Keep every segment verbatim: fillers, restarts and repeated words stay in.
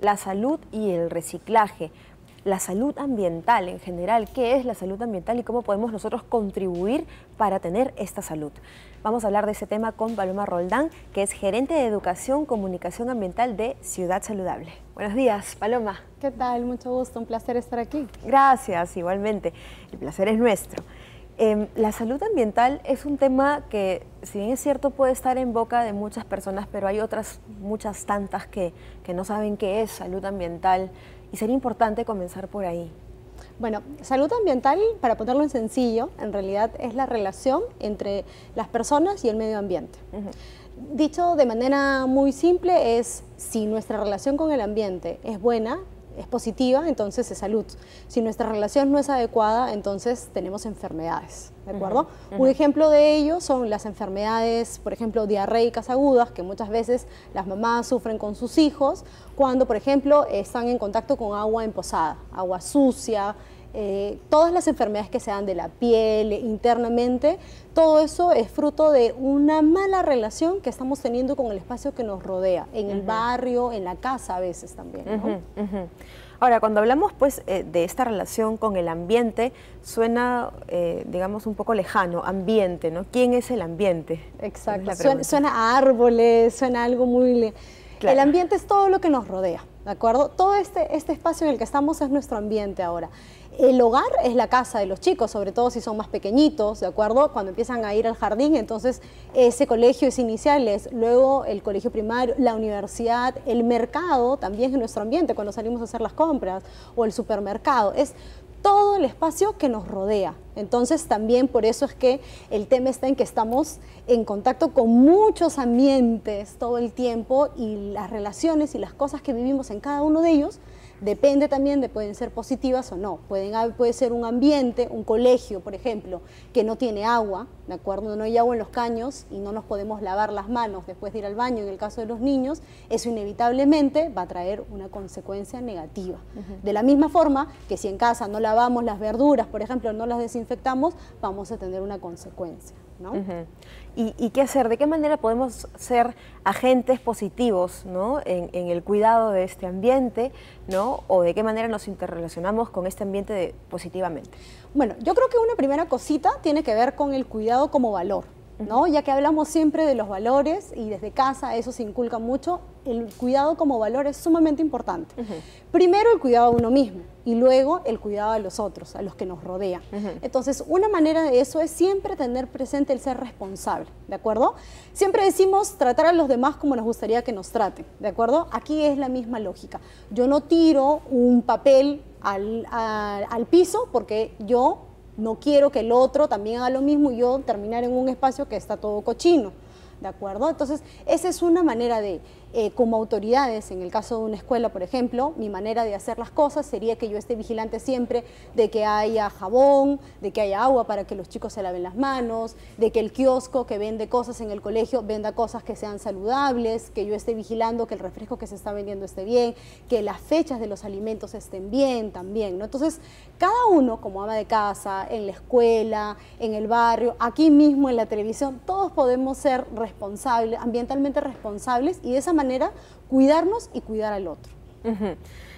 la salud y el reciclaje. La salud ambiental en general, ¿qué es la salud ambiental y cómo podemos nosotros contribuir para tener esta salud? Vamos a hablar de ese tema con Paloma Roldán, que es gerente de Educación Comunicación Ambiental de Ciudad Saludable. Buenos días, Paloma. ¿Qué tal? Mucho gusto, un placer estar aquí. Gracias, igualmente. El placer es nuestro. Eh, la salud ambiental es un tema que, si bien es cierto, puede estar en boca de muchas personas, pero hay otras, muchas tantas que, que no saben qué es salud ambiental. Y sería importante comenzar por ahí. Bueno, salud ambiental, para ponerlo en sencillo, en realidad es la relación entre las personas y el medio ambiente. Uh-huh. Dicho de manera muy simple es, si nuestra relación con el ambiente es buena, es positiva, entonces es salud. Si nuestra relación no es adecuada, entonces tenemos enfermedades, ¿de acuerdo? Uh-huh, uh-huh. Un ejemplo de ello son las enfermedades, por ejemplo, diarreicas agudas, que muchas veces las mamás sufren con sus hijos, cuando, por ejemplo, están en contacto con agua emposada, agua sucia, eh, todas las enfermedades que se dan de la piel, internamente, todo eso es fruto de una mala relación que estamos teniendo con el espacio que nos rodea, en el uh-huh. barrio, en la casa a veces también, ¿no? Uh-huh, uh-huh. Ahora, cuando hablamos pues eh, de esta relación con el ambiente, suena, eh, digamos, un poco lejano, ambiente, ¿no? ¿Quién es el ambiente? Exacto, suena, suena a árboles, suena a algo muy... Claro. El ambiente es todo lo que nos rodea, ¿de acuerdo? Todo este, este espacio en el que estamos es nuestro ambiente ahora. El hogar es la casa de los chicos, sobre todo si son más pequeñitos, ¿de acuerdo? Cuando empiezan a ir al jardín, entonces ese colegio es inicial, es luego el colegio primario, la universidad, el mercado también es nuestro ambiente cuando salimos a hacer las compras, o el supermercado, es todo el espacio que nos rodea. Entonces también por eso es que el tema está en que estamos en contacto con muchos ambientes todo el tiempo y las relaciones y las cosas que vivimos en cada uno de ellos depende también de pueden ser positivas o no. Pueden, puede ser un ambiente, un colegio, por ejemplo, que no tiene agua, ¿de acuerdo? No hay agua en los caños y no nos podemos lavar las manos después de ir al baño, en el caso de los niños, eso inevitablemente va a traer una consecuencia negativa. Uh-huh. De la misma forma que si en casa no lavamos las verduras, por ejemplo, no las desinfectamos, vamos a tener una consecuencia, ¿no? Uh-huh. ¿Y, ¿Y qué hacer? ¿De qué manera podemos ser agentes positivos, ¿no? en, en el cuidado de este ambiente, ¿no? O de qué manera nos interrelacionamos con este ambiente de, positivamente? Bueno, yo creo que una primera cosita tiene que ver con el cuidado como valor, ¿no? Ya que hablamos siempre de los valores y desde casa eso se inculca mucho, el cuidado como valor es sumamente importante. Uh-huh. Primero el cuidado a uno mismo y luego el cuidado a los otros, a los que nos rodean. Uh-huh. Entonces, una manera de eso es siempre tener presente el ser responsable, ¿de acuerdo? Siempre decimos tratar a los demás como nos gustaría que nos traten, ¿de acuerdo? Aquí es la misma lógica. Yo no tiro un papel al, al, al piso porque yo no quiero que el otro también haga lo mismo y yo terminar en un espacio que está todo cochino, ¿de acuerdo? Entonces, esa es una manera de, eh, como autoridades, en el caso de una escuela, por ejemplo, mi manera de hacer las cosas sería que yo esté vigilante siempre de que haya jabón, de que haya agua para que los chicos se laven las manos, de que el kiosco que vende cosas en el colegio venda cosas que sean saludables, que yo esté vigilando que el refresco que se está vendiendo esté bien, que las fechas de los alimentos estén bien también, ¿no? Entonces, cada uno, como ama de casa, en la escuela, en el barrio, aquí mismo en la televisión, todos podemos ser responsables, ambientalmente responsables y de esa manera cuidarnos y cuidar al otro. Uh-huh.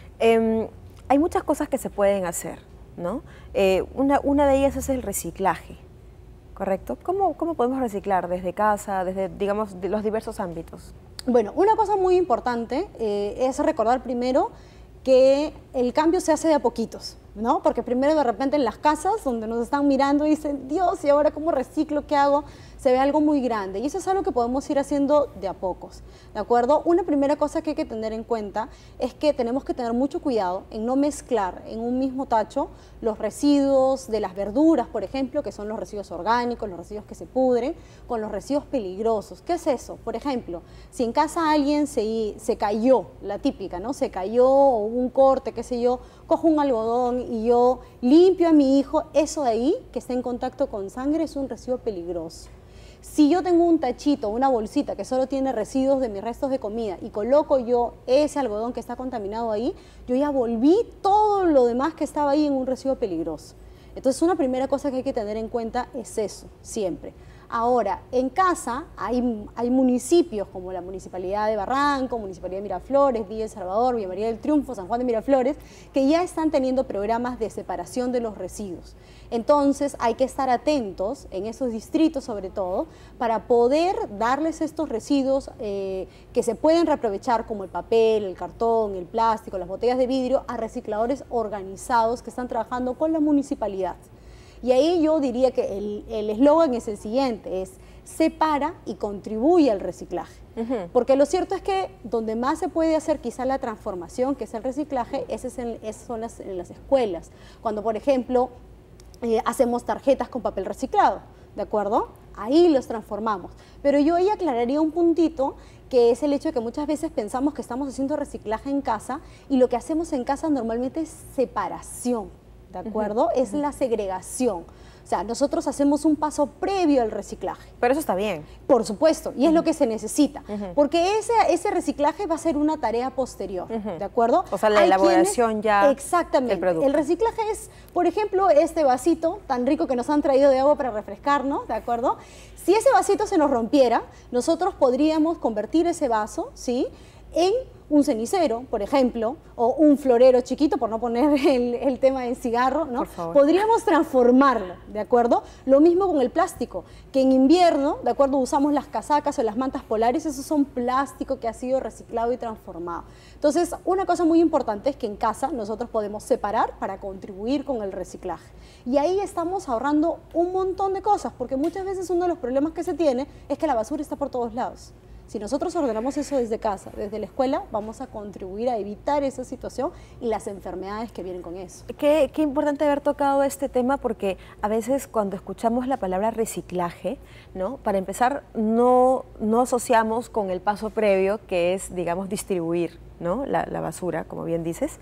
eh, hay muchas cosas que se pueden hacer, ¿no? Eh, una, una de ellas es el reciclaje, ¿correcto? ¿Cómo, cómo podemos reciclar desde casa, desde, digamos, de los diversos ámbitos? Bueno, una cosa muy importante eh, es recordar primero que el cambio se hace de a poquitos, ¿no? Porque primero de repente en las casas donde nos están mirando dicen, Dios, ¿y ahora cómo reciclo? ¿Qué hago? Se ve algo muy grande y eso es algo que podemos ir haciendo de a pocos, ¿de acuerdo? Una primera cosa que hay que tener en cuenta es que tenemos que tener mucho cuidado en no mezclar en un mismo tacho los residuos de las verduras, por ejemplo, que son los residuos orgánicos, los residuos que se pudren, con los residuos peligrosos. ¿Qué es eso? Por ejemplo, si en casa alguien se, se cayó, la típica, ¿no? Se cayó o hubo un corte, qué sé yo, cojo un algodón y yo limpio a mi hijo, eso de ahí, que está en contacto con sangre, es un residuo peligroso. Si yo tengo un tachito, una bolsita que solo tiene residuos de mis restos de comida y coloco yo ese algodón que está contaminado ahí, yo ya volví todo lo demás que estaba ahí en un residuo peligroso. Entonces, una primera cosa que hay que tener en cuenta es eso, siempre. Ahora, en casa hay, hay municipios como la Municipalidad de Barranco, Municipalidad de Miraflores, Villa El Salvador, Villa María del Triunfo, San Juan de Miraflores, que ya están teniendo programas de separación de los residuos. Entonces hay que estar atentos en esos distritos sobre todo para poder darles estos residuos eh, que se pueden reaprovechar como el papel, el cartón, el plástico, las botellas de vidrio a recicladores organizados que están trabajando con la municipalidad. Y ahí yo diría que el eslogan es el siguiente, es separa y contribuye al reciclaje. Uh-huh. Porque lo cierto es que donde más se puede hacer quizá la transformación, que es el reciclaje, ese es en, esas son las, en las escuelas. Cuando, por ejemplo, eh, hacemos tarjetas con papel reciclado, ¿de acuerdo? Ahí los transformamos. Pero yo ahí aclararía un puntito, que es el hecho de que muchas veces pensamos que estamos haciendo reciclaje en casa y lo que hacemos en casa normalmente es separación. ¿De acuerdo? Uh-huh. Es la segregación. O sea, nosotros hacemos un paso previo al reciclaje. Pero eso está bien. Por supuesto, y uh-huh. es lo que se necesita. Uh-huh. Porque ese, ese reciclaje va a ser una tarea posterior, uh-huh. ¿de acuerdo? O sea, la Hay elaboración quienes, ya exactamente, del producto. El reciclaje es, por ejemplo, este vasito tan rico que nos han traído de agua para refrescarnos, ¿de acuerdo? Si ese vasito se nos rompiera, nosotros podríamos convertir ese vaso, ¿sí?, en un cenicero, por ejemplo, o un florero chiquito, por no poner el, el tema del cigarro, ¿no? Por favor. Podríamos transformarlo, ¿de acuerdo? Lo mismo con el plástico, que en invierno, ¿de acuerdo?, usamos las casacas o las mantas polares, esos son plástico que ha sido reciclado y transformado. Entonces, una cosa muy importante es que en casa nosotros podemos separar para contribuir con el reciclaje. Y ahí estamos ahorrando un montón de cosas, porque muchas veces uno de los problemas que se tiene es que la basura está por todos lados. Si nosotros ordenamos eso desde casa, desde la escuela, vamos a contribuir a evitar esa situación y las enfermedades que vienen con eso. Qué, qué importante haber tocado este tema, porque a veces cuando escuchamos la palabra reciclaje, ¿no?, para empezar, no, no asociamos con el paso previo, que es, digamos, distribuir, ¿no?, la, la basura, como bien dices,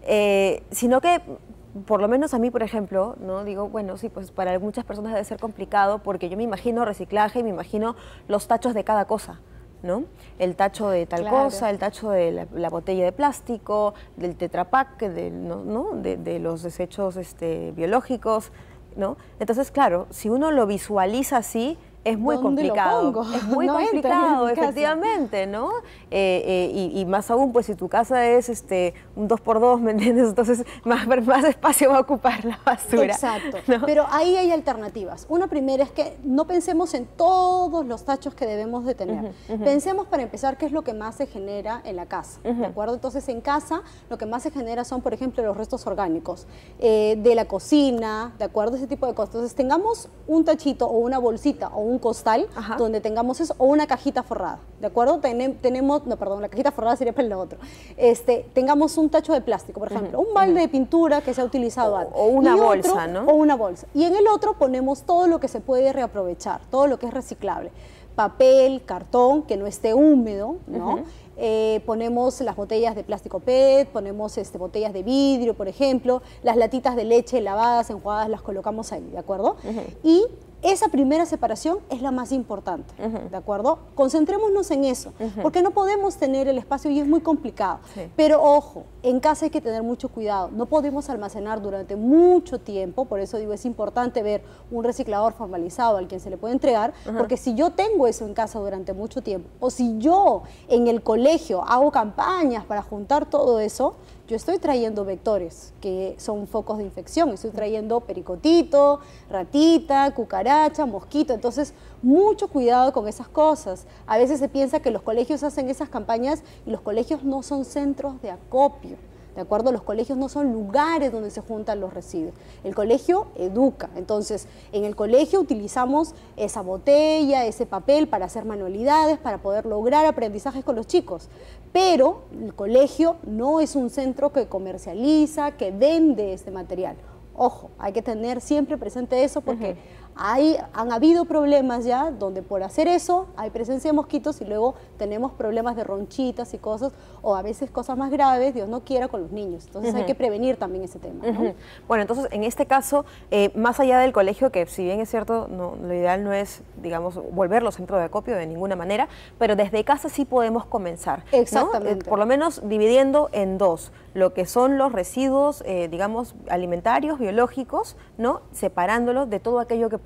eh, sino que por lo menos a mí, por ejemplo, no digo, bueno, sí, pues para muchas personas debe ser complicado, porque yo me imagino reciclaje y me imagino los tachos de cada cosa, ¿no? El tacho de tal claro. cosa, el tacho de la, la botella de plástico, del tetrapack, de, ¿no? ¿no? de, de los desechos este, biológicos, ¿no? Entonces, claro, si uno lo visualiza así, es muy complicado. Es muy no complicado, efectivamente, ¿no? Eh, eh, y, y más aún, pues si tu casa es este, un dos por dos, ¿me entiendes? Entonces más, más espacio va a ocupar la basura. Exacto, ¿no? Pero ahí hay alternativas. Una primera es que no pensemos en todos los tachos que debemos de tener. Uh-huh, uh-huh. Pensemos para empezar qué es lo que más se genera en la casa, uh-huh. ¿de acuerdo? Entonces en casa lo que más se genera son, por ejemplo, los restos orgánicos eh, de la cocina, ¿de acuerdo? Ese tipo de cosas. Entonces tengamos un tachito o una bolsita o un costal, ajá, donde tengamos eso, o una cajita forrada, ¿de acuerdo? Ten, tenemos, no, perdón, la cajita forrada sería para el otro. Este, tengamos un tacho de plástico, por ejemplo, uh-huh, un balde uh-huh. de pintura que se ha utilizado antes. O una y bolsa, otro, ¿no? O una bolsa. Y en el otro ponemos todo lo que se puede reaprovechar, todo lo que es reciclable. Papel, cartón, que no esté húmedo, ¿no? Uh-huh. Eh, ponemos las botellas de plástico P E T, ponemos este, botellas de vidrio, por ejemplo, las latitas de leche lavadas, enjuagadas, las colocamos ahí, ¿de acuerdo? Uh-huh. Y esa primera separación es la más importante, uh-huh. ¿de acuerdo? Concentrémonos en eso, uh-huh. porque no podemos tener el espacio y es muy complicado. Sí. Pero ojo, en casa hay que tener mucho cuidado, no podemos almacenar durante mucho tiempo, por eso digo, es importante ver un reciclador formalizado al quien se le puede entregar, uh-huh. porque si yo tengo eso en casa durante mucho tiempo, o si yo en el colegio hago campañas para juntar todo eso, yo estoy trayendo vectores que son focos de infección, estoy trayendo pericotito, ratita, cucaracha, mosquito, entonces mucho cuidado con esas cosas. A veces se piensa que los colegios hacen esas campañas y los colegios no son centros de acopio, ¿de acuerdo? Los colegios no son lugares donde se juntan los residuos. El colegio educa, entonces en el colegio utilizamos esa botella, ese papel para hacer manualidades, para poder lograr aprendizajes con los chicos. Pero el colegio no es un centro que comercializa, que vende este material. Ojo, hay que tener siempre presente eso porque uh-huh. hay, han habido problemas ya donde por hacer eso hay presencia de mosquitos y luego tenemos problemas de ronchitas y cosas, o a veces cosas más graves, Dios no quiera, con los niños. Entonces uh-huh. hay que prevenir también ese tema, ¿no? Uh-huh. Bueno, entonces en este caso, eh, más allá del colegio, que si bien es cierto, no, lo ideal no es, digamos, volverlo centro de acopio de ninguna manera, pero desde casa sí podemos comenzar, ¿no? Exactamente. Eh, por lo menos dividiendo en dos, lo que son los residuos, eh, digamos, alimentarios, biológicos, ¿no? Separándolos de todo aquello que puede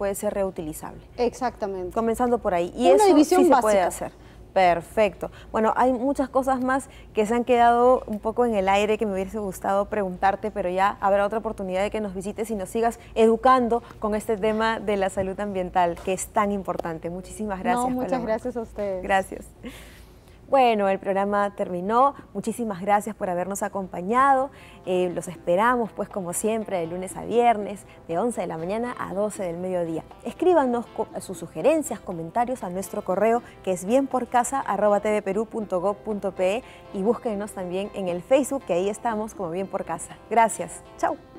puede ser reutilizable. Exactamente. Comenzando por ahí. Y Una eso división sí se básica. puede hacer. Perfecto. Bueno, hay muchas cosas más que se han quedado un poco en el aire que me hubiese gustado preguntarte, pero ya habrá otra oportunidad de que nos visites y nos sigas educando con este tema de la salud ambiental, que es tan importante. Muchísimas gracias, No, muchas Paloma. gracias a ustedes. Gracias. Bueno, el programa terminó. Muchísimas gracias por habernos acompañado. Eh, los esperamos, pues, como siempre, de lunes a viernes, de once de la mañana a doce del mediodía. Escríbanos sus sugerencias, comentarios a nuestro correo, que es bienporcasa arroba tvperú punto gob punto pe, y búsquenos también en el Facebook, que ahí estamos como Bien por Casa. Gracias. Chao.